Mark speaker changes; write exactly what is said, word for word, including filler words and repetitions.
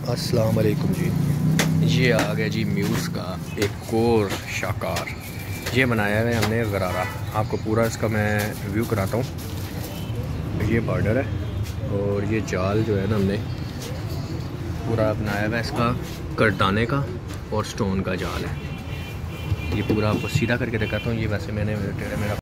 Speaker 1: अस्सलाम वालेकुम जी। ये आ गया जी म्यूज़ का एक और शाकार। ये बनाया है हमने गरारा। आपको पूरा इसका मैं व्यू कराता हूँ। ये बॉर्डर है और ये जाल जो है ना हमने पूरा बनाया हुआ है इसका करदाने का और स्टोन का जाल है। ये पूरा आपको सीधा करके दिखाता हूँ। ये वैसे मैंने मेरा